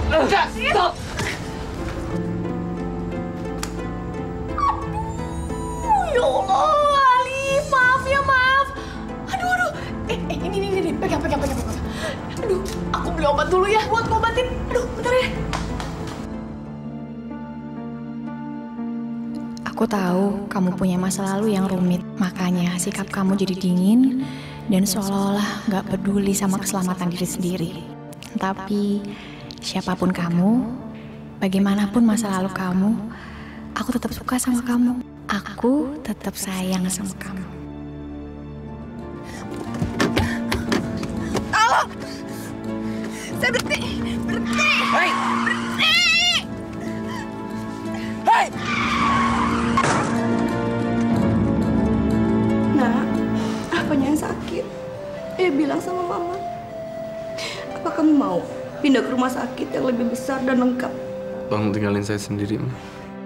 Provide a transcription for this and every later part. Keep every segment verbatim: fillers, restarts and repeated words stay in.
Stop! Ya Allah, Alif, maaf ya, maaf. Aduh, aduh. Eh, eh ini, ini, ini, pegang, pegang, pegang, pegang. Aduh, aku beli obat dulu ya buat ngobatin. Aduh, bentar ya. Aku tahu kamu punya masa lalu yang rumit, makanya sikap kamu jadi dingin dan seolah-olah gak peduli sama keselamatan diri sendiri. Tapi siapapun kamu, bagaimanapun masa lalu kamu, aku tetap suka sama kamu. Aku tetap sayang sama kamu. Tolong! Saya berhenti! Berhenti! Hei! Berhenti! Hei! Nak, apanya yang sakit? Eh, bilang sama Mama. Apa kamu mau pindah ke rumah sakit yang lebih besar dan lengkap? Tolong tinggalin saya sendiri, Ma.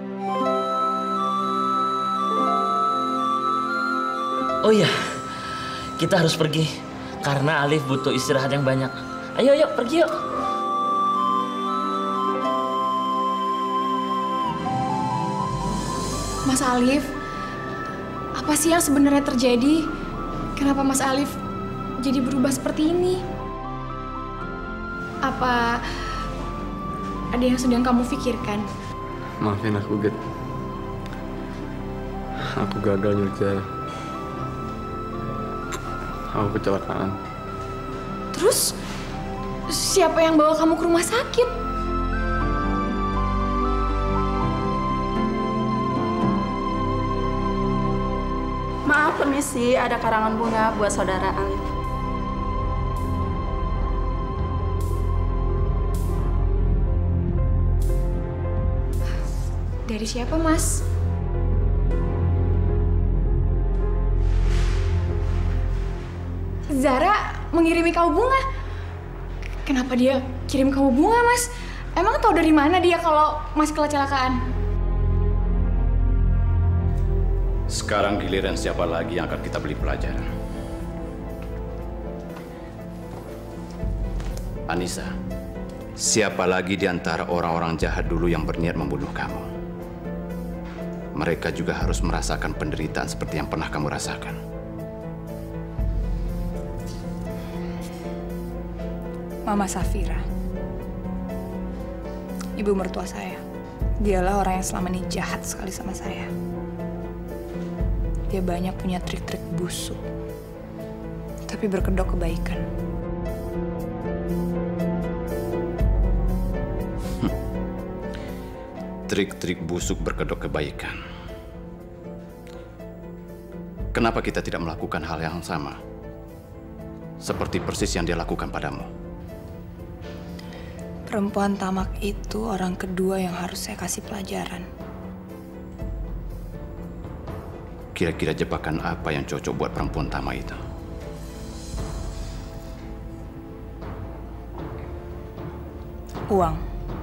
Oh iya, kita harus pergi karena Alif butuh istirahat yang banyak. Ayo, yuk, pergi yuk. Mas Alif, apa sih yang sebenarnya terjadi? Kenapa Mas Alif jadi berubah seperti ini? Apa ada yang sedang kamu pikirkan? Maafin aku, Get. Aku gagal nyulik Zara. Aku kecelakaan. Terus siapa yang bawa kamu ke rumah sakit? Maaf, permisi, ada karangan bunga buat saudara Alif. Dari siapa, Mas? Zara mengirimi kamu bunga. Kenapa dia kirim kamu bunga, Mas? Emang tahu dari mana dia kalau Mas kecelakaan? Sekarang giliran siapa lagi yang akan kita beli pelajaran? Anissa, siapa lagi di antara orang-orang jahat dulu yang berniat membunuh kamu? Mereka juga harus merasakan penderitaan seperti yang pernah kamu rasakan. Mama Safira, ibu mertua saya. Dialah orang yang selama ini jahat sekali sama saya. Dia banyak punya trik-trik busuk, tapi berkedok kebaikan. Hmm. Trik-trik busuk berkedok kebaikan. Kenapa kita tidak melakukan hal yang sama? Seperti persis yang dia lakukan padamu. Perempuan tamak itu orang kedua yang harus saya kasih pelajaran. Kira-kira jebakan apa yang cocok buat perempuan tamak itu? Uang.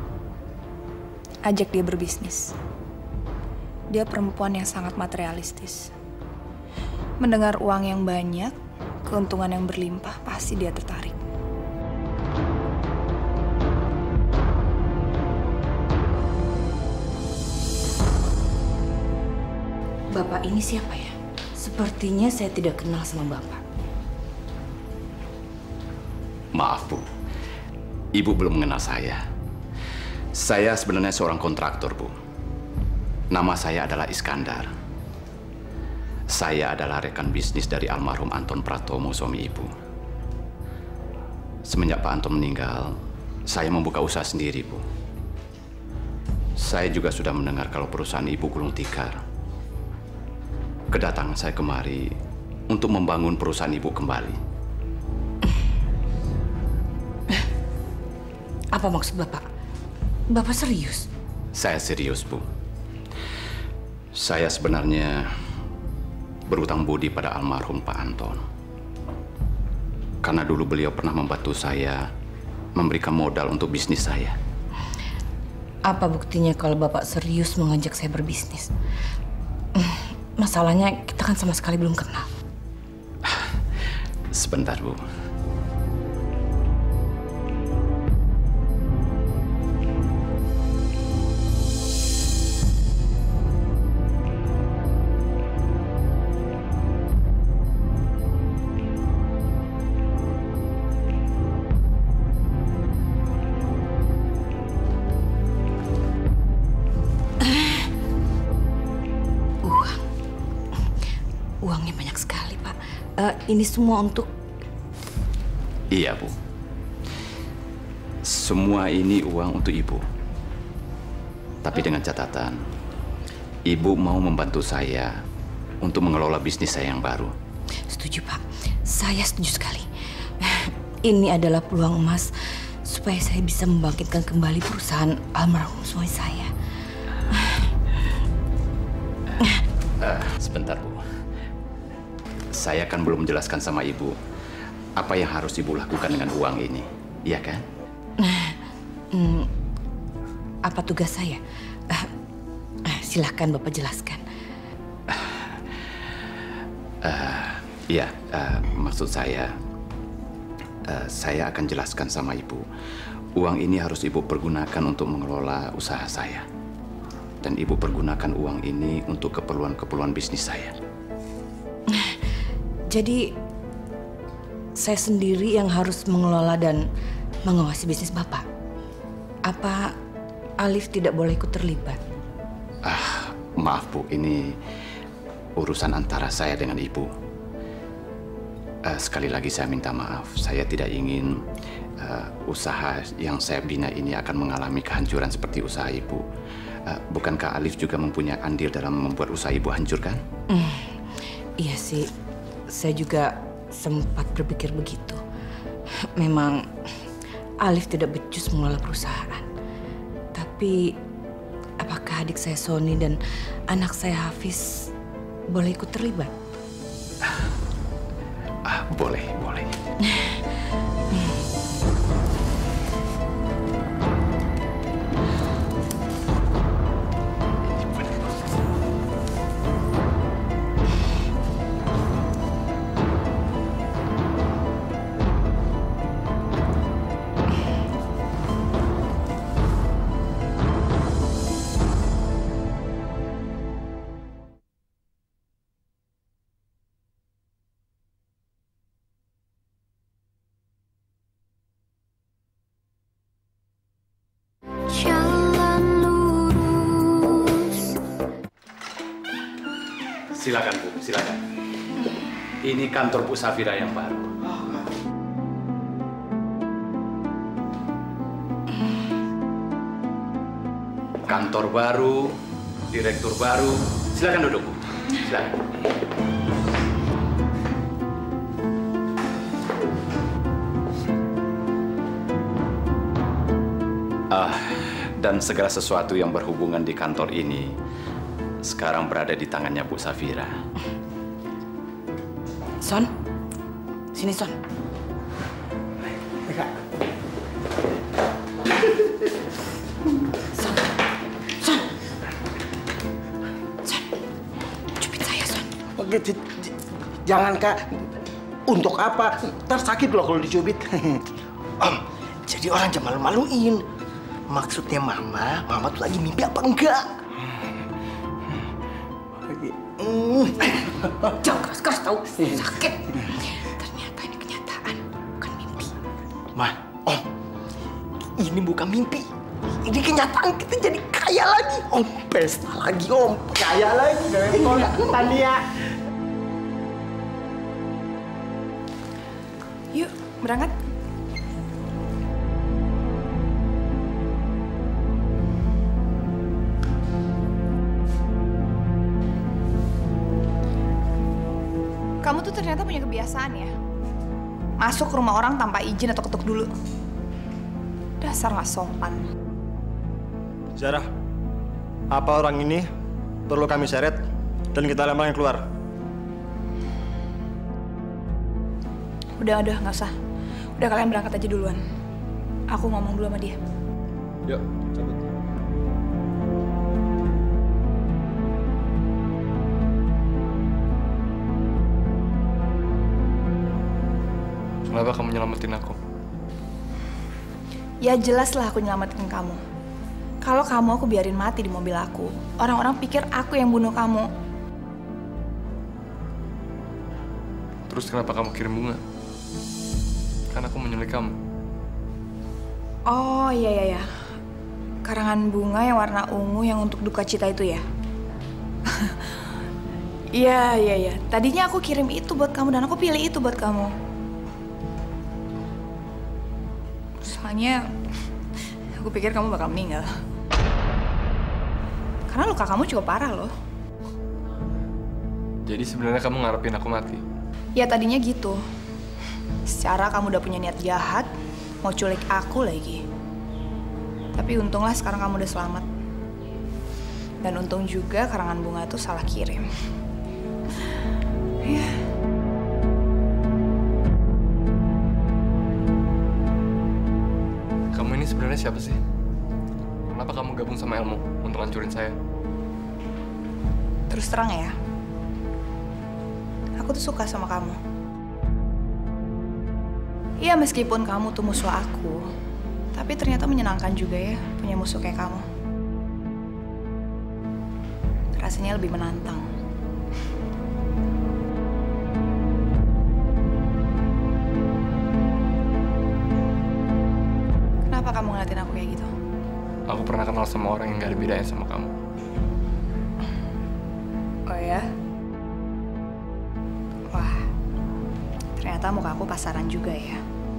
Ajak dia berbisnis. Dia perempuan yang sangat materialistis. Mendengar uang yang banyak, keuntungan yang berlimpah, pasti dia tertarik. Bapak ini siapa ya? Sepertinya saya tidak kenal sama Bapak. Maaf, Bu. Ibu belum mengenal saya. Saya sebenarnya seorang kontraktor, Bu. Nama saya adalah Iskandar. Saya adalah rekan bisnis dari almarhum Anton Pratomo, suami Ibu. Semenjak Pak Anton meninggal, saya membuka usaha sendiri, Bu. Saya juga sudah mendengar kalau perusahaan Ibu gulung tikar. Kedatangan saya kemari untuk membangun perusahaan Ibu kembali. Apa maksud Bapak? Bapak serius? Saya serius, Bu. Saya sebenarnya berutang budi pada almarhum Pak Anton. Karena dulu beliau pernah membantu saya memberikan modal untuk bisnis saya. Apa buktinya kalau Bapak serius mengajak saya berbisnis? Masalahnya kita kan sama sekali belum kenal. Sebentar, Bu. uh, ini semua untuk... Iya, Bu. Semua ini uang untuk Ibu. Tapi dengan catatan, Ibu mau membantu saya untuk mengelola bisnis saya yang baru. Setuju, Pak. Saya setuju sekali. Ini adalah peluang emas supaya saya bisa membangkitkan kembali perusahaan almarhum suami saya. Uh, sebentar, Bu. Saya kan belum menjelaskan sama Ibu apa yang harus Ibu lakukan dengan uang ini, iya kan? Hmm, apa tugas saya? Uh, uh, silahkan Bapak jelaskan. Uh, iya, uh, maksud saya, uh, saya akan jelaskan sama Ibu. Uang ini harus Ibu pergunakan untuk mengelola usaha saya. Dan Ibu pergunakan uang ini untuk keperluan-keperluan bisnis saya. Jadi, saya sendiri yang harus mengelola dan mengawasi bisnis Bapak. Apa Alif tidak boleh ikut terlibat? Ah, maaf Bu, ini urusan antara saya dengan Ibu. Uh, sekali lagi saya minta maaf, saya tidak ingin uh, usaha yang saya bina ini akan mengalami kehancuran seperti usaha Ibu. Uh, bukankah Alif juga mempunyai andil dalam membuat usaha Ibu hancur, kan? Mm, iya sih, saya juga sempat berpikir begitu. Memang Alif tidak becus mengelola perusahaan. Tapi apakah adik saya Sony dan anak saya Hafiz boleh ikut terlibat? Ah, boleh, boleh. Silakan Bu, silakan. Ini kantor Bu Safira yang baru. Kantor baru, direktur baru. Silakan duduk Bu. Silakan. Ah, dan segala sesuatu yang berhubungan di kantor ini sekarang berada di tangannya Bu Safira. Son, sini Son. Son, Son, Son, cubit saya Son. Jangan Kak, untuk apa? Ntar sakit loh kalau dicubit. Om, jadi orang jangan malu-maluin. Maksudnya Mama, Mama tuh lagi mimpi apa enggak? Jangan keras-keras tahu, sakit. Ternyata ini kenyataan, bukan mimpi. Ma, Om, ini bukan mimpi. Ini kenyataan, kita jadi kaya lagi. Om, pesta lagi Om, kaya lagi. Tania. Yuk, berangkat. Kamu tuh ternyata punya kebiasaan ya? Masuk ke rumah orang tanpa izin atau ketuk dulu. Dasar nggak sopan. Zara, apa orang ini perlu kami seret dan kita lempar yang keluar? Udah, udah, nggak usah. Udah kalian berangkat aja duluan. Aku ngomong dulu sama dia. Yuk, cabut. Kenapa kamu nyelamatin aku? Ya jelas lah aku nyelamatin kamu. Kalau kamu aku biarin mati di mobil aku, orang-orang pikir aku yang bunuh kamu. Terus kenapa kamu kirim bunga? Kan aku menyulik kamu. Oh iya iya iya. Karangan bunga yang warna ungu yang untuk duka cita itu ya? Iya, iya, iya. Tadinya aku kirim itu buat kamu dan aku pilih itu buat kamu. Soalnya aku pikir kamu bakal meninggal. Karena luka kamu cukup parah loh. Jadi sebenarnya kamu ngarepin aku mati? Ya tadinya gitu. Secara kamu udah punya niat jahat, mau culik aku lagi. Tapi untunglah sekarang kamu udah selamat. Dan untung juga karangan bunga itu salah kirim. Ya. Kamu ini sebenarnya siapa sih? Kenapa kamu gabung sama Elmo untuk hancurin saya? Terus terang ya, aku tuh suka sama kamu. Iya meskipun kamu tuh musuh aku, tapi ternyata menyenangkan juga ya punya musuh kayak kamu. Rasanya lebih menantang. Kenapa kamu ngeliatin aku kayak gitu? Aku pernah kenal sama orang yang gak ada bedanya sama kamu. Oh ya? Wah, ternyata muka aku pasaran juga ya.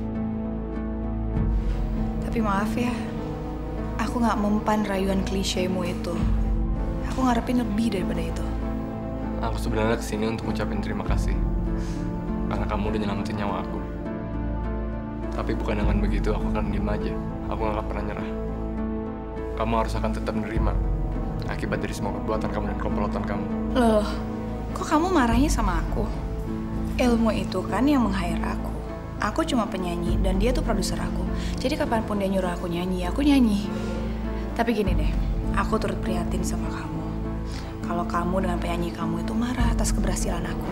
Tapi maaf ya, aku gak mempan rayuan klisemu itu. Aku ngarepin lebih daripada itu. Aku sebenarnya kesini untuk ngucapin terima kasih. Karena kamu udah nyelamatin nyawa aku. Tapi bukan dengan begitu aku akan diem aja. Aku gak akan pernah nyerah. Kamu harus akan tetap menerima akibat dari semua perbuatan kamu dan komplotan kamu. Loh, kok kamu marahnya sama aku? Elmo itu kan yang meng-hire aku. Aku cuma penyanyi dan dia tuh produser aku. Jadi kapanpun dia nyuruh aku nyanyi, aku nyanyi. Tapi gini deh, aku turut prihatin sama kamu. Kalau kamu dengan penyanyi kamu itu marah atas keberhasilan aku.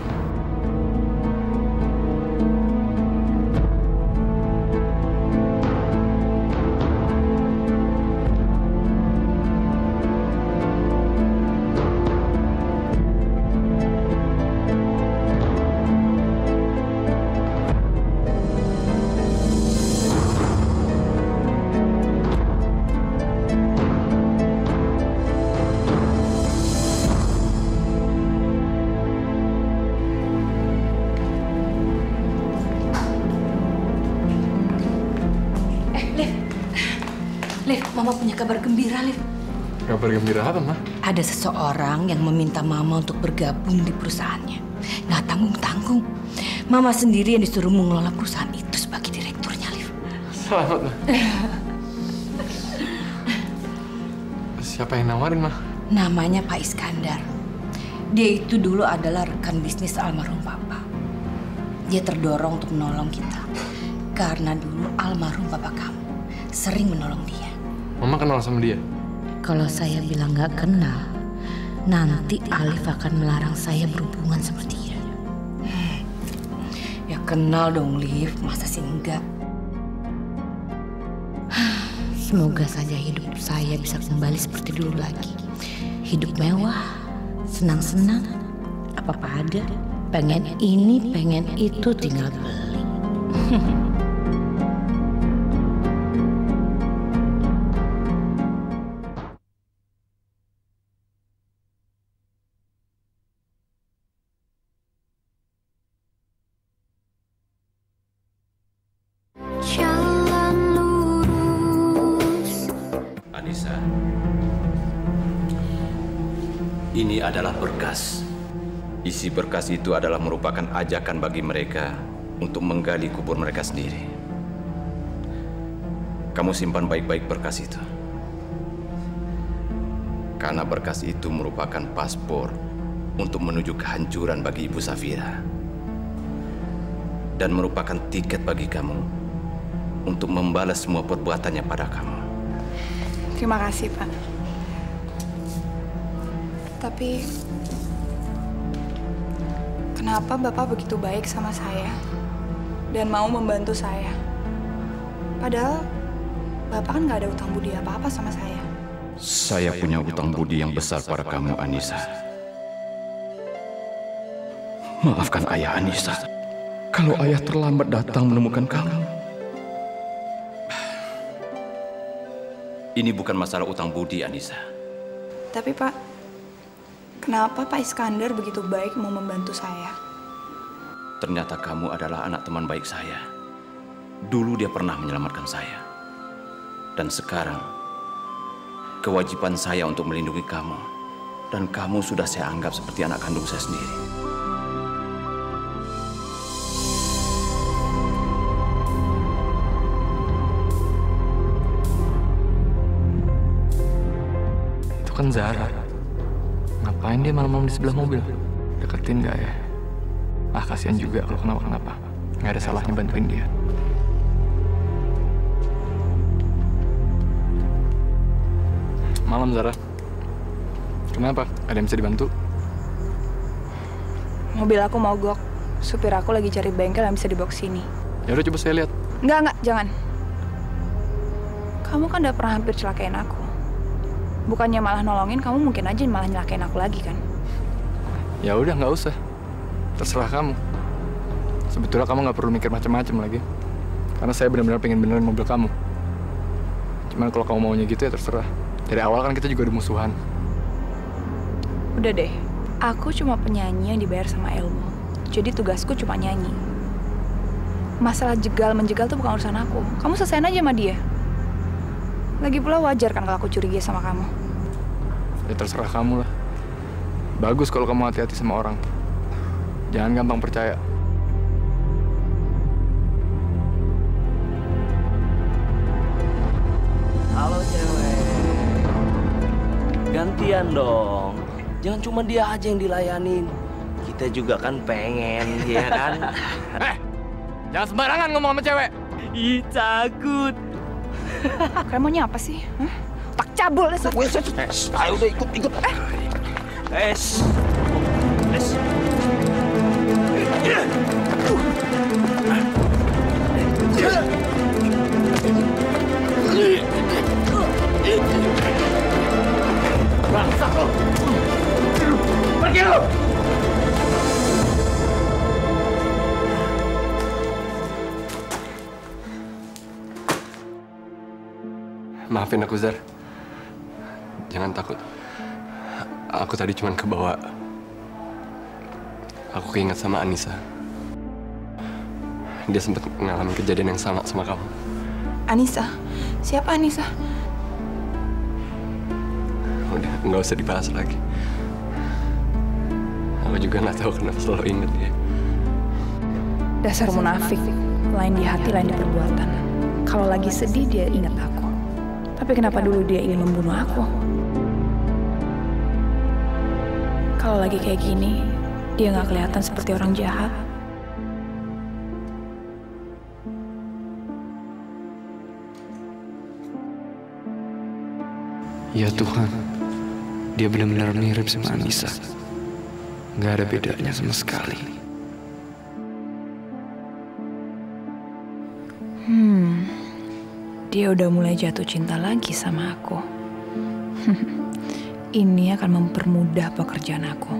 Liv, Mama punya kabar gembira, Liv. Kabar gembira apa, Ma? Ada seseorang yang meminta Mama untuk bergabung di perusahaannya. Nggak tanggung-tanggung. Mama sendiri yang disuruh mengelola perusahaan itu sebagai direkturnya, Liv. Selamat, Ma. Siapa yang nawarin, Ma? Namanya Pak Iskandar. Dia itu dulu adalah rekan bisnis almarhum Papa. Dia terdorong untuk menolong kita. Karena dulu almarhum Papa kamu sering menolong dia. Mama kenal sama dia? Kalau saya bilang nggak kenal, nanti Alif akan melarang saya berhubungan sama dia. Hmm. Ya kenal dong, Liv. Masa sih enggak? Semoga saja hidup saya bisa kembali seperti dulu lagi. Hidup mewah, senang-senang, apa-apa ada. Pengen ini, pengen itu, tinggal beli. Anissa, ini adalah berkas. Isi berkas itu adalah merupakan ajakan bagi mereka untuk menggali kubur mereka sendiri. Kamu simpan baik-baik berkas itu. Karena berkas itu merupakan paspor untuk menuju kehancuran bagi Ibu Safira. Dan merupakan tiket bagi kamu untuk membalas semua perbuatannya pada kamu. Terima kasih, Pak. Tapi kenapa Bapak begitu baik sama saya dan mau membantu saya? Padahal Bapak kan nggak ada utang budi apa-apa sama saya. Saya punya utang budi yang besar pada kamu, Anissa. Maafkan ayah Anissa. Kalau ayah terlambat datang menemukan kamu. Ini bukan masalah utang budi, Anissa. Tapi Pak, Kenapa Pak Iskandar begitu baik mau membantu saya? Ternyata kamu adalah anak teman baik saya. Dulu dia pernah menyelamatkan saya. Dan sekarang, kewajiban saya untuk melindungi kamu. Dan kamu sudah saya anggap seperti anak kandung saya sendiri. Itu kan Zara. Ngapain dia malam-malam di sebelah mobil? Deketin gak ya? Ah, kasihan juga kalau kenapa-kenapa. Nggak ada salahnya bantuin dia. Malam, Zara. Kenapa? Ada yang bisa dibantu? Mobil aku mogok. Supir aku lagi cari bengkel yang bisa dibawa ke sini. Ya udah, coba saya lihat. Enggak, enggak, jangan. Kamu kan udah pernah hampir celakain aku. Bukannya malah nolongin, kamu mungkin aja malah nyelakain aku lagi kan? Ya udah, nggak usah. Terserah kamu. Sebetulnya kamu nggak perlu mikir macam-macam lagi. Karena saya benar-benar pengen benerin mobil kamu. Cuman kalau kamu maunya gitu ya terserah. Dari awal kan kita juga udah musuhan. Udah deh, aku cuma penyanyi yang dibayar sama ilmu. Jadi tugasku cuma nyanyi. Masalah jegal menjegal tuh bukan urusan aku. Kamu selesain aja sama dia. Lagi pula wajar kan kalau aku curiga sama kamu. Ya terserah kamu lah. Bagus kalau kamu hati-hati sama orang. Jangan gampang percaya. Halo cewek. Gantian dong. Jangan cuma dia aja yang dilayanin. Kita juga kan pengen, ya kan? Eh, jangan sembarangan ngomong sama cewek. Ih, takut. Kamu maunya apa sih? Hah? Tak cabul deh. Ayo udah ikut, ikut. Eh. Es. Es. Bangsat lo. Pergi lo. Maafin aku, Zar. Jangan takut. Aku tadi cuma kebawa. Aku keinget sama Anissa. Dia sempat ngalamin kejadian yang sama sama kamu. Anissa? Siapa Anissa? Udah, nggak usah dibahas lagi. Aku juga nggak tahu kenapa selalu inget dia. Dasar munafik. Lain di hati, lain di perbuatan. Kalau lagi sedih, dia ingat aku. Tapi kenapa dulu dia ingin membunuh aku? Kalau lagi kayak gini, dia nggak kelihatan seperti orang jahat. Ya Tuhan, dia benar-benar mirip sama Anissa. Nggak ada bedanya sama sekali. Hmm, dia udah mulai jatuh cinta lagi sama aku. Ini akan mempermudah pekerjaan aku.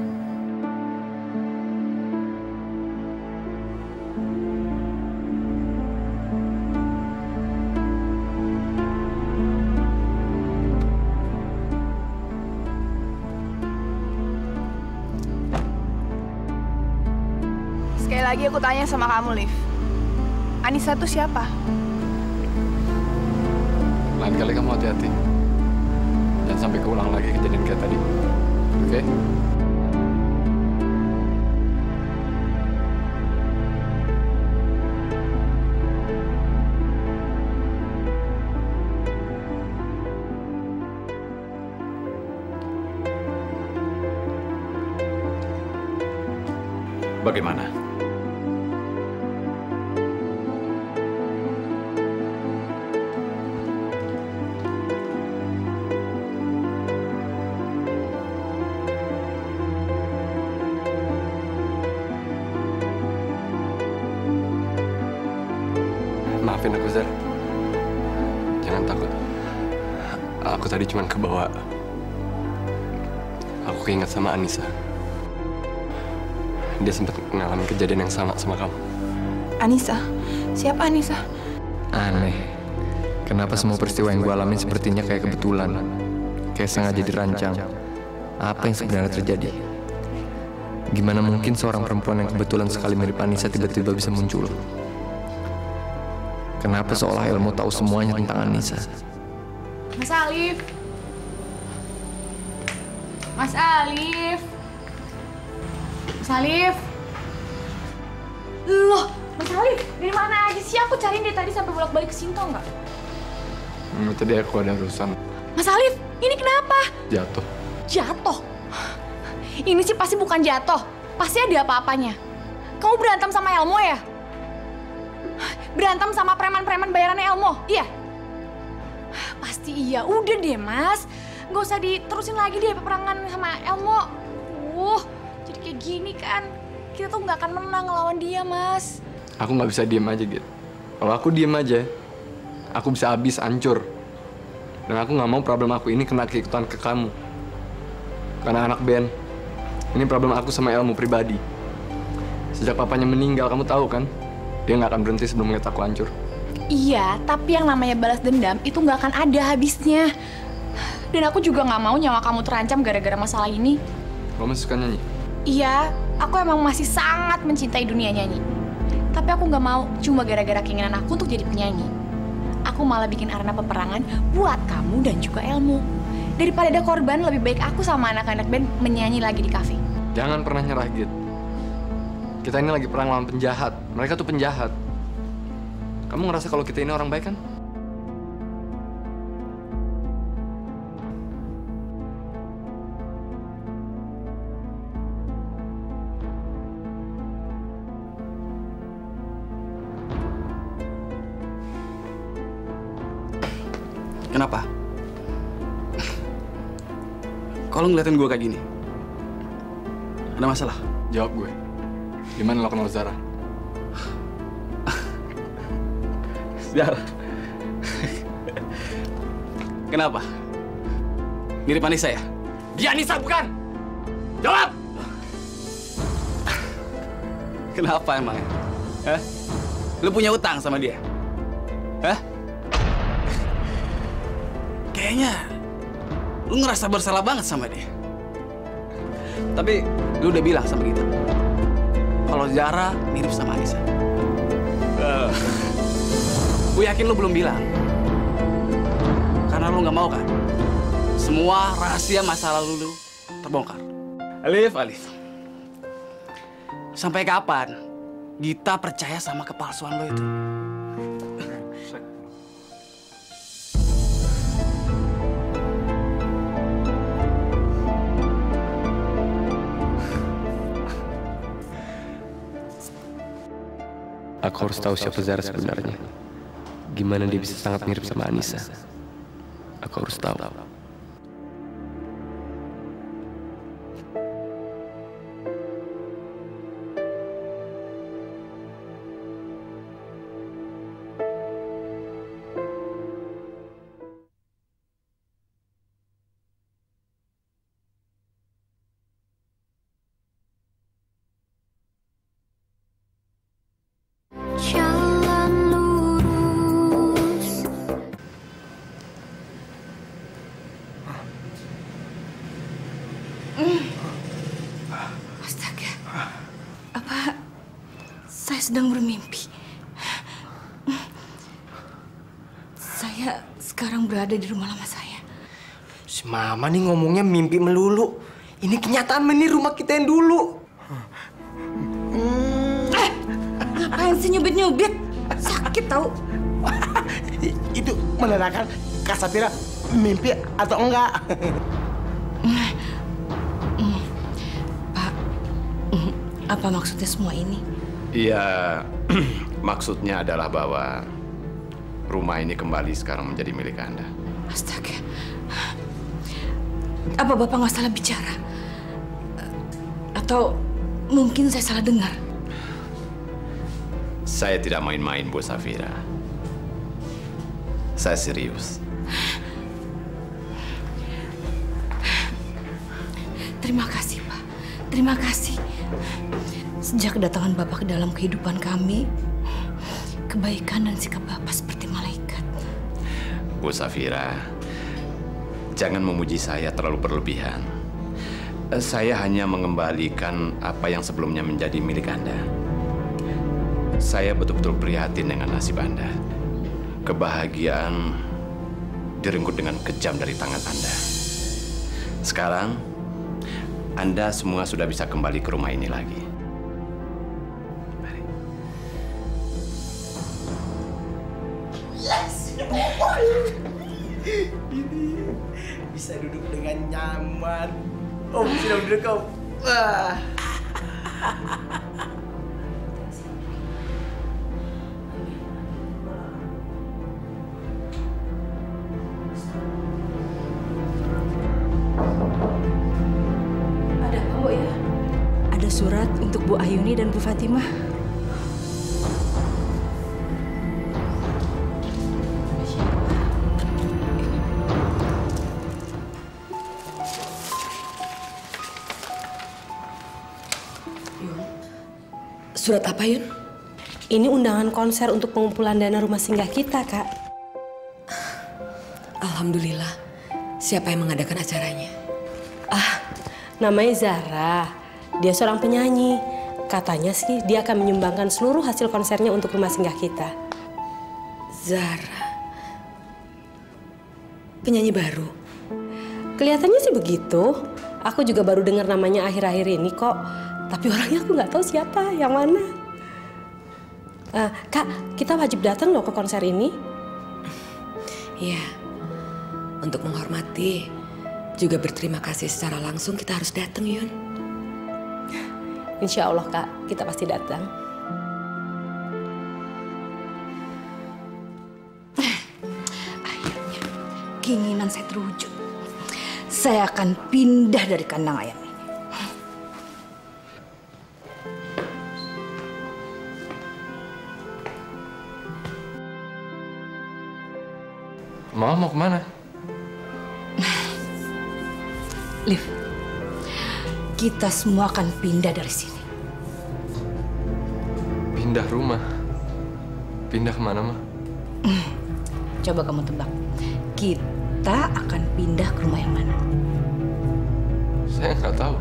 Sekali lagi aku tanya sama kamu, Liv. Anissa tuh siapa? Lain kali kamu hati-hati. Jangan sampai keulang lagi kejadian kayak tadi. Oke? Okay? Bagaimana? Maafin aku, Zar. Jangan takut. Aku tadi cuma kebawa. Aku keinget sama Anissa. Dia sempat ngalamin kejadian yang sama sama kamu. Anissa? Siapa Anissa? Aneh. Kenapa semua peristiwa yang gue alamin sepertinya kayak kebetulan. Kayak sengaja dirancang. Apa yang sebenarnya terjadi? Gimana mungkin seorang perempuan yang kebetulan sekali mirip Anissa tiba-tiba bisa muncul? Kenapa seolah Elmo tahu semuanya tentang Anissa? Mas Alif. Mas Alif. Mas Alif. Loh, Mas Alif, dari mana aja sih? Aku cariin dari tadi sampai bolak-balik ke sini, tau nggak? Hmm, tadi aku ada urusan. Mas Alif, ini kenapa? Jatuh. Jatuh? Ini sih pasti bukan jatuh. Pasti ada apa-apanya. Kamu berantem sama Elmo ya? Berantem sama preman-preman bayarannya Elmo, iya? Pasti iya. Udah deh, Mas. Nggak usah diterusin lagi deh peperangan sama Elmo. Uh, jadi kayak gini kan. Kita tuh nggak akan menang ngelawan dia, Mas. Aku nggak bisa diem aja, Git. Kalau aku diem aja, aku bisa habis, hancur. Dan aku nggak mau problem aku ini kena keikutan ke kamu. Karena anak band, ini problem aku sama Elmo pribadi. Sejak papanya meninggal, kamu tahu kan? Dia nggak akan berhenti sebelum melihat aku hancur. Iya, tapi yang namanya balas dendam itu nggak akan ada habisnya. Dan aku juga nggak mau nyawa kamu terancam gara-gara masalah ini. Kamu suka nyanyi? Iya, aku emang masih sangat mencintai dunia nyanyi. Tapi aku nggak mau cuma gara-gara keinginan aku untuk jadi penyanyi. Aku malah bikin arena peperangan buat kamu dan juga Elmo. Daripada ada korban, lebih baik aku sama anak-anak band menyanyi lagi di kafe. Jangan pernah nyerah, Git. Kita ini lagi perang lawan penjahat. Mereka tuh penjahat. Kamu ngerasa kalau kita ini orang baik kan? Kenapa? Kalau ngeliatin gue kayak gini, ada masalah? Jawab gue. Gimana lo kenal Zara? Zara? Kenapa? Mirip Anissa ya? Dia Anissa bukan! Jawab! Kenapa emang? Hah? Lu punya utang sama dia? Hah? Kayaknya lu ngerasa bersalah banget sama dia. Tapi lu udah bilang sama kita kalau Zara mirip sama Anissa. Uh, gue yakin lu belum bilang. Karena lu nggak mau kan semua rahasia masa lalu lu terbongkar. Alif, Alif. Sampai kapan Gita percaya sama kepalsuan lo itu? Aku harus tahu siapa Zara sebenarnya. Gimana dia bisa sangat mirip sama Anissa. Aku harus tahu. Sedang bermimpi. Saya sekarang berada di rumah lama saya. Si Mama nih ngomongnya mimpi melulu. Ini kenyataan ini rumah kita yang dulu. Hmm. Eh, ngapain sih nyubit-nyubit? Sakit tau. Itu menandakan Kak Safira mimpi atau enggak? Pak, apa maksudnya semua ini? Iya, maksudnya adalah bahwa rumah ini kembali sekarang menjadi milik Anda. Astaga. Apa Bapak nggak salah bicara? Atau mungkin saya salah dengar? Saya tidak main-main, Bu Safira. Saya serius. Terima kasih, Pak. Terima kasih. Sejak kedatangan Bapak ke dalam kehidupan kami, kebaikan dan sikap Bapak seperti malaikat. Bu Safira, jangan memuji saya terlalu berlebihan. Eh, Saya hanya mengembalikan apa yang sebelumnya menjadi milik Anda. Saya betul-betul prihatin dengan nasib Anda. Kebahagiaan direnggut dengan kejam dari tangan Anda. Sekarang, Anda semua sudah bisa kembali ke rumah ini lagi. Mari. Yes! Ini bisa duduk dengan nyaman. Om, sudah duduk, Om. Wah. Ada apa, Bu ya? Ada surat untuk Bu Ayuni dan Bu Fatimah. Surat apa, Yun? Ini undangan konser untuk pengumpulan dana rumah singgah kita, Kak. Alhamdulillah. Siapa yang mengadakan acaranya? Ah, namanya Zara. Dia seorang penyanyi. Katanya sih dia akan menyumbangkan seluruh hasil konsernya untuk rumah singgah kita. Zara. Penyanyi baru? Kelihatannya sih begitu. Aku juga baru dengar namanya akhir-akhir ini kok. Tapi orangnya aku nggak tahu siapa, yang mana. Uh, Kak, kita wajib datang loh ke konser ini. Iya. Untuk menghormati, juga berterima kasih secara langsung kita harus datang, Yun. Insya Allah, Kak, kita pasti datang. Akhirnya, keinginan saya terwujud. Saya akan pindah dari kandang ayam ini. Mama mau kemana? Liv, kita semua akan pindah dari sini. Pindah rumah? Pindah kemana, Ma? Coba kamu tebak. Kita akan pindah ke rumah yang mana? Saya nggak tahu.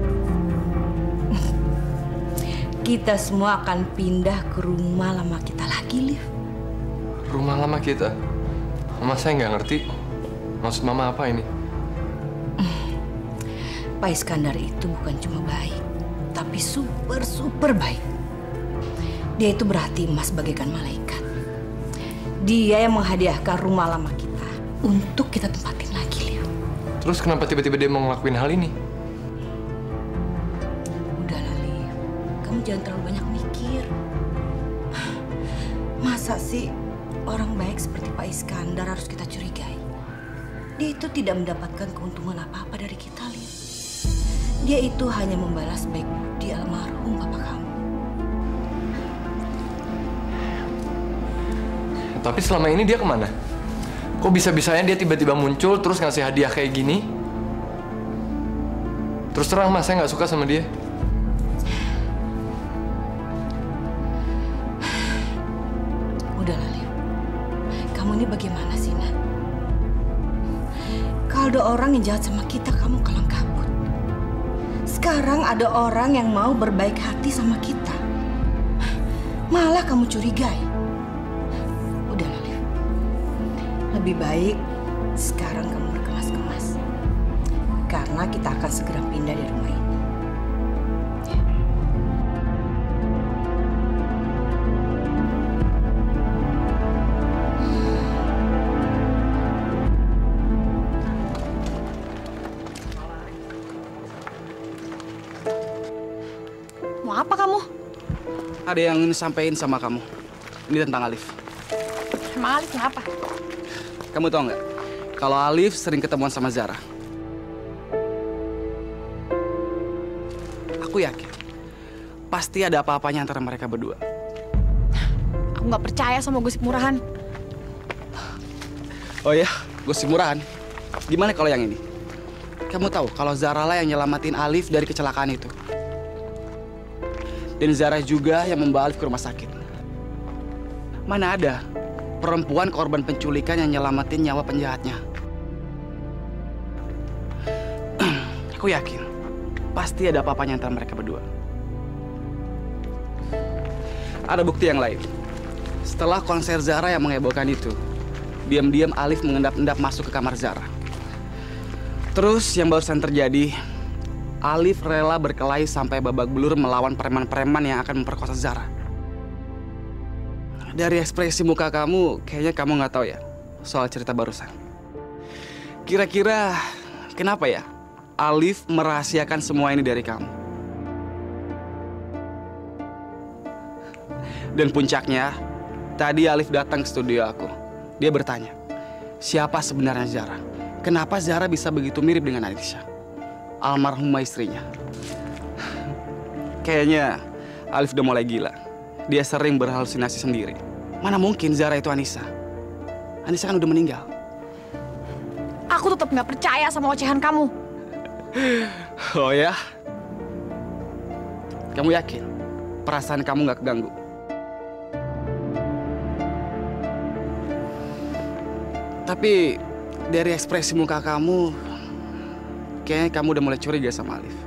Kita semua akan pindah ke rumah lama kita lagi, Liv. Rumah lama kita? Mama, saya nggak ngerti. Maksud Mama apa ini? Pak Iskandar itu bukan cuma baik, tapi super, super baik. Dia itu berhati emas bagaikan malaikat. Dia yang menghadiahkan rumah lama kita untuk kita tempatin lagi, Liv. Terus kenapa tiba-tiba dia mau ngelakuin hal ini? Udahlah, Liv. Kamu jangan terlalu banyak mikir. Masa sih orang baik seperti Pak Iskandar harus kita curigai? Dia itu tidak mendapatkan keuntungan apa-apa dari kita, Liv. Dia itu hanya membalas baik budi almarhum papa kamu. Tapi selama ini dia kemana? Kok bisa-bisanya dia tiba-tiba muncul terus ngasih hadiah kayak gini? Terus terang, Mas, saya nggak suka sama dia. Udahlah, Liv. Kamu ini bagaimana sih, Nak? Kalau ada orang yang jahat sama kita, kamu kalang kabut. Sekarang ada orang yang mau berbaik hati sama kita. Malah kamu curigai. Udahlah, Liv. Lebih baik sekarang kamu berkemas-kemas. Karena kita akan segera pindah dari rumah ini. Mau apa kamu? Ada yang ingin sampaikan sama kamu. Ini tentang Alif. Emang Alif kenapa? Kamu tahu nggak? Kalau Alif sering ketemuan sama Zara. Aku yakin. Pasti ada apa-apanya antara mereka berdua. Aku nggak percaya sama gosip murahan. Oh ya, gosip murahan. Gimana kalau yang ini? Kamu tahu kalau Zara lah yang nyelamatin Alif dari kecelakaan itu. Dan Zara juga yang membawa Alif ke rumah sakit. Mana ada perempuan korban penculikan yang nyelamatin nyawa penjahatnya. Aku yakin pasti ada apa-apanya antara mereka berdua. Ada bukti yang lain. Setelah konser Zara yang menghebohkan itu, diam-diam Alif mengendap-endap masuk ke kamar Zara. Terus yang barusan terjadi, Alif rela berkelahi sampai babak belur melawan preman-preman yang akan memperkosa Zara. Dari ekspresi muka kamu, kayaknya kamu nggak tahu ya soal cerita barusan. Kira-kira kenapa ya Alif merahasiakan semua ini dari kamu? Dan puncaknya, tadi Alif datang ke studio aku. Dia bertanya, siapa sebenarnya Zara? Kenapa Zara bisa begitu mirip dengan Anissa, almarhumah istrinya? Kayaknya Alif udah mulai gila. Dia sering berhalusinasi sendiri. Mana mungkin Zara itu Anissa? Anissa kan udah meninggal. Aku tetap nggak percaya sama ocehan kamu. Oh ya? Kamu yakin perasaan kamu nggak keganggu? Tapi dari ekspresi muka kamu, kayaknya kamu udah mulai curiga sama Alif.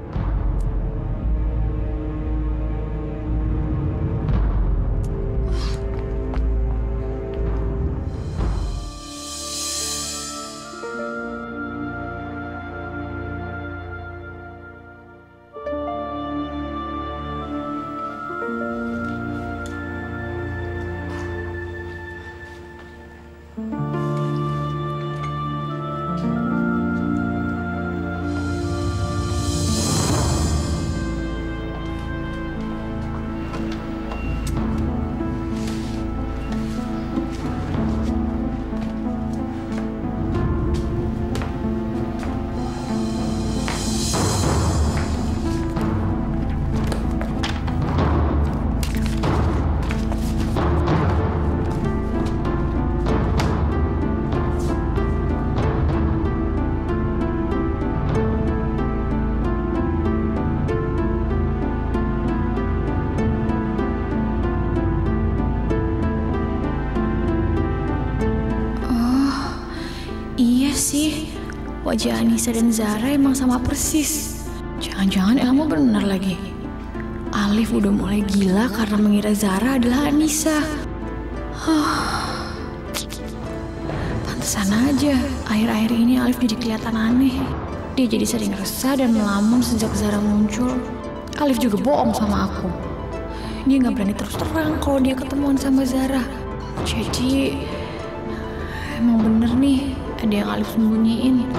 Wajah Anissa dan Zara emang sama persis. Jangan-jangan Elmo benar lagi. Alif udah mulai gila karena mengira Zara adalah Anissa. Huh. Pantesan aja, akhir-akhir ini Alif jadi kelihatan aneh. Dia jadi sering resah dan melamun sejak Zara muncul. Alif juga bohong sama aku. Dia nggak berani terus terang kalau dia ketemuan sama Zara. Jadi emang bener nih, ada yang Alif sembunyiin.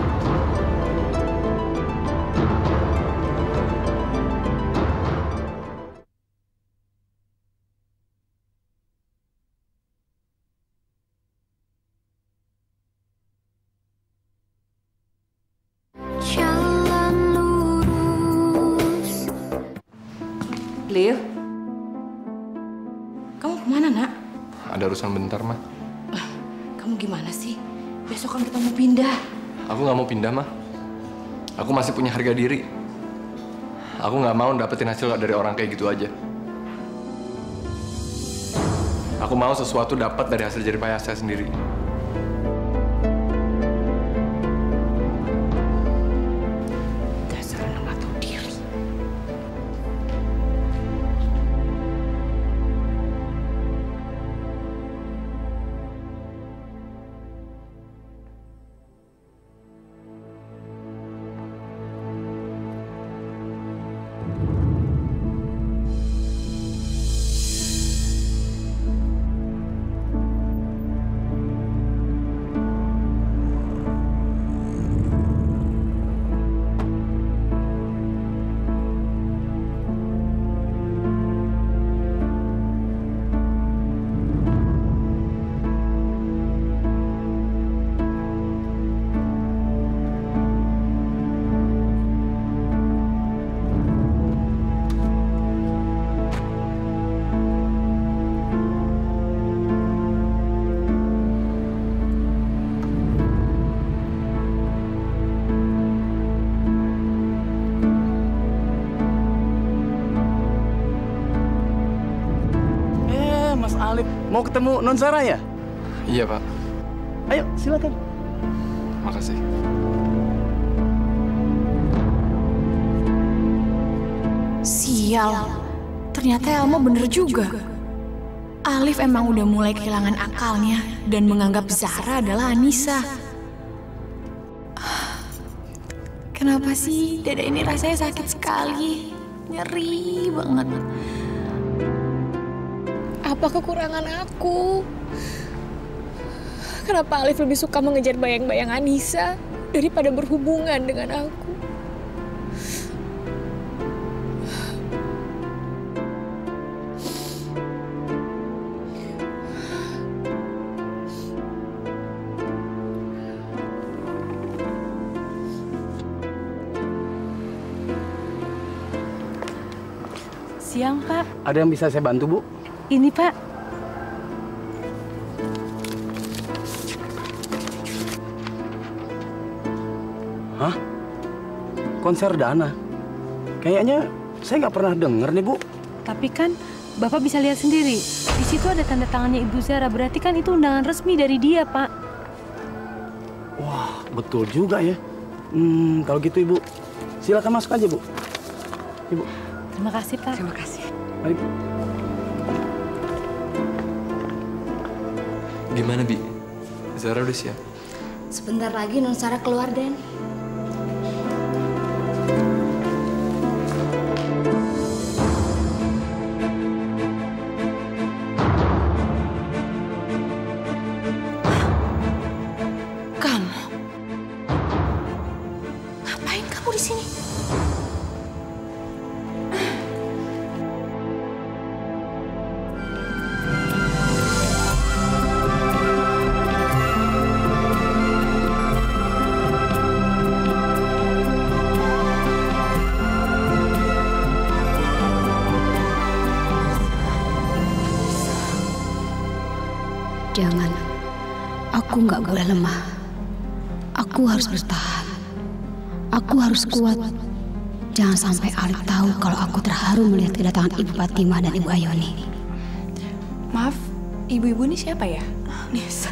Liv, kamu kemana nak? Ada urusan bentar, Ma. Kamu gimana sih? Besok kan kita mau pindah. Aku nggak mau pindah, Ma. Aku masih punya harga diri. Aku nggak mau dapetin hasil dari orang kayak gitu aja. Aku mau sesuatu dapat dari hasil jerih payah saya sendiri. Dasar anak nggak tahu diri. Alif mau ketemu Non Zara ya? Iya, Pak. Ayo, silakan. Makasih. Sial, ternyata Elmo bener juga. Alif emang udah mulai kehilangan akalnya dan menganggap Zara adalah Anissa. Kenapa sih dada ini rasanya sakit sekali? Nyeri banget. Apa kekurangan aku? Kenapa Alif lebih suka mengejar bayang-bayang Anissa daripada berhubungan dengan aku? Siang, Pak. Ada yang bisa saya bantu, Bu? Ini, Pak. Hah? Konser Dana? Kayaknya saya nggak pernah denger nih, Bu. Tapi kan Bapak bisa lihat sendiri. Di situ ada tanda tangannya Ibu Zara. Berarti kan itu undangan resmi dari dia, Pak. Wah, betul juga ya. Hmm, kalau gitu, Ibu. Silakan masuk aja, Bu. Ibu. Terima kasih, Pak. Terima kasih. Mari, Bu. Gimana, Bi? Zara udah siap? Sebentar lagi Non Sarah keluar, Den. Kamu? Ngapain kamu di sini? Jangan, aku nggak boleh lemah. Aku harus bertahan. Aku harus kuat. Jangan sampai Alif tahu kalau aku terharu melihat kedatangan Ibu Fatimah dan Ibu Ayoni. Maaf, ibu-ibu ini siapa ya? Nisa.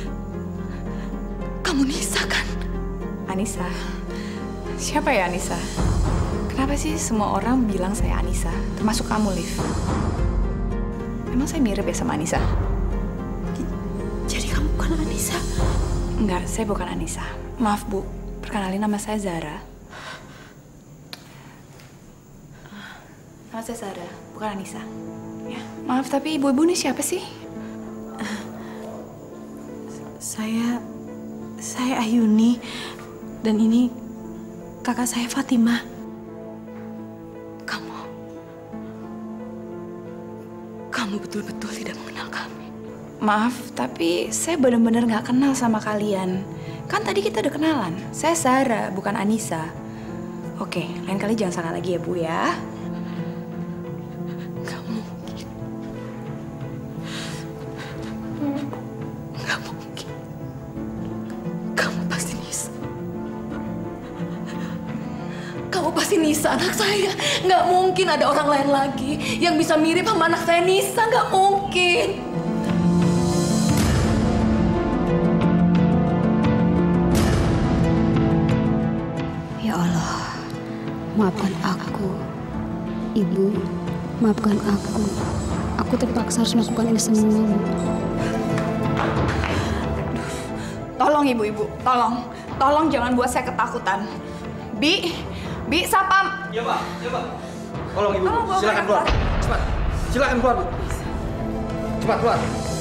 Kamu Nisa kan? Anissa. Siapa ya Anissa? Kenapa sih semua orang bilang saya Anissa? Termasuk kamu, Liv. Emang saya mirip ya sama Anissa? Jadi kamu bukan Anissa? Enggak, saya bukan Anissa. Maaf, Bu. Perkenalin, nama saya Zara. Nama saya Zara, bukan Anissa. Ya, maaf, tapi ibu-ibu ini siapa sih? Saya... Saya Ayuni. Dan ini kakak saya Fatimah. Kamu... Kamu betul-betul tidak mengenal kami. Maaf, tapi saya benar-benar nggak kenal sama kalian. Kan tadi kita udah kenalan. Saya Zara, bukan Anissa. Oke, lain kali jangan salah lagi ya, Bu ya. Nggak mungkin. Nggak mungkin. Kamu pasti Nisa. Kamu pasti Nisa, anak saya. Nggak mungkin ada orang lain lagi yang bisa mirip sama anak saya Nisa. Nggak mungkin. Maafkan aku, Ibu. Maafkan aku. Aku terpaksa harus melakukan ini semua. Tolong ibu-ibu, tolong. Tolong jangan buat saya ketakutan. Bi, Bi, Sapam. Iya, Pak. Iya, Pak. Tolong Ibu, Tolong, silakan keluar. Cepat. Silakan keluar, Bu. Cepat keluar.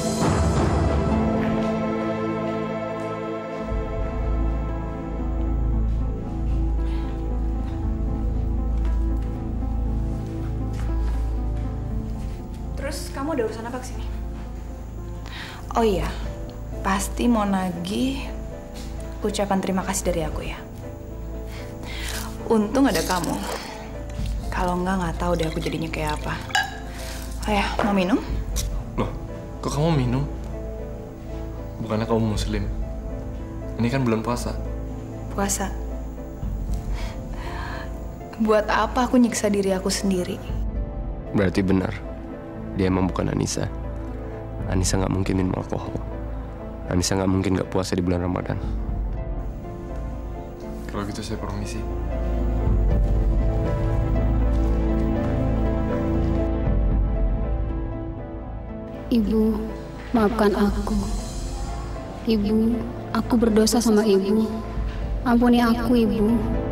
Terus kamu ada urusan apa kesini? Oh iya, pasti mau nagih ucapan terima kasih dari aku ya. Untung ada kamu. Kalau enggak, nggak tahu deh aku jadinya kayak apa. Oh ya, mau minum? Loh, kok kamu minum? Bukannya kamu muslim? Ini kan bulan puasa. Puasa. Buat apa aku nyiksa diri aku sendiri? Berarti benar. Dia emang bukan Anissa. Anissa nggak mungkin minum alkohol. Anissa nggak mungkin nggak puasa di bulan Ramadan. Kalau gitu saya permisi. Ibu, maafkan aku. Ibu, aku berdosa sama Ibu. Ampuni aku, Ibu.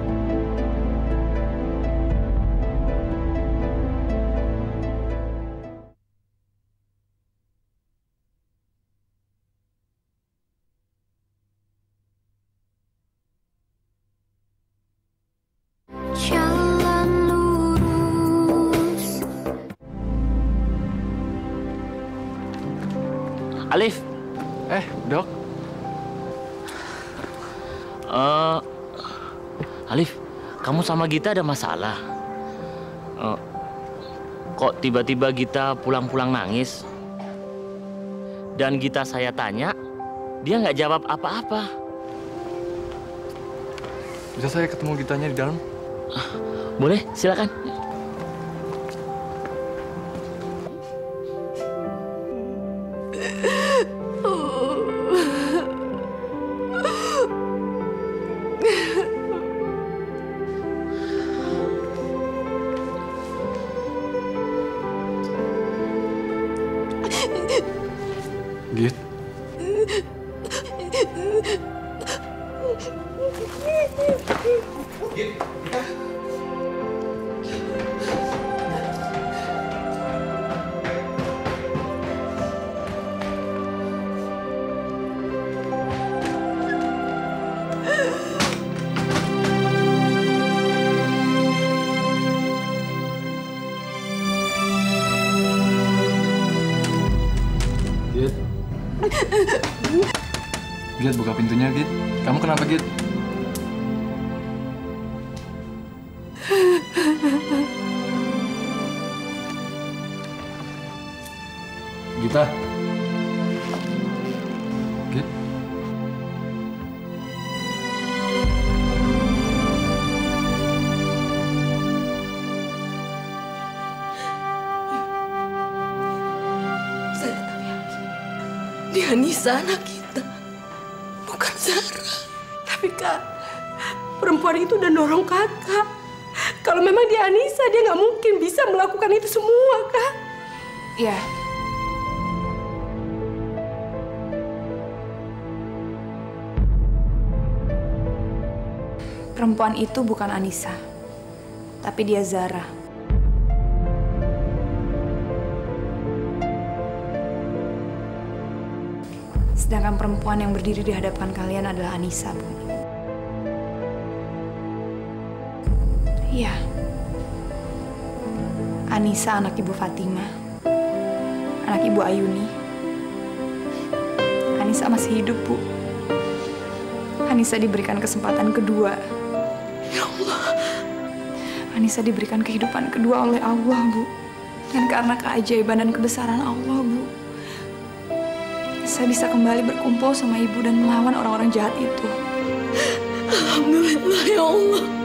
Alif. Eh, Dok. Uh, Alif, kamu sama Gita ada masalah? Uh, kok tiba-tiba Gita pulang-pulang nangis? Dan Gita saya tanya, dia nggak jawab apa-apa. Bisa saya ketemu Gitanya di dalam? Boleh, silakan. Git. Git. Git, buka pintunya, Git. Kamu kenapa, Git? Gita. Git. Saya tetap yakin dia Anissa anak kita, bukan Zara. Tapi Kak, perempuan itu udah dorong Kakak. Kalau memang dia Anissa, dia nggak mungkin bisa melakukan itu semua, Kak. Iya. Perempuan itu bukan Anissa, tapi dia Zara. Sedangkan perempuan yang berdiri di hadapan kalian adalah Anissa, Bu. Iya. Anissa anak Ibu Fatima, anak Ibu Ayuni. Anissa masih hidup, Bu. Anissa diberikan kesempatan kedua. Ya Allah. Anissa diberikan kehidupan kedua oleh Allah, Bu. Dan karena keajaiban dan kebesaran Allah, Bu, saya bisa kembali berkumpul sama Ibu dan melawan orang-orang jahat itu. Alhamdulillah, ya Allah.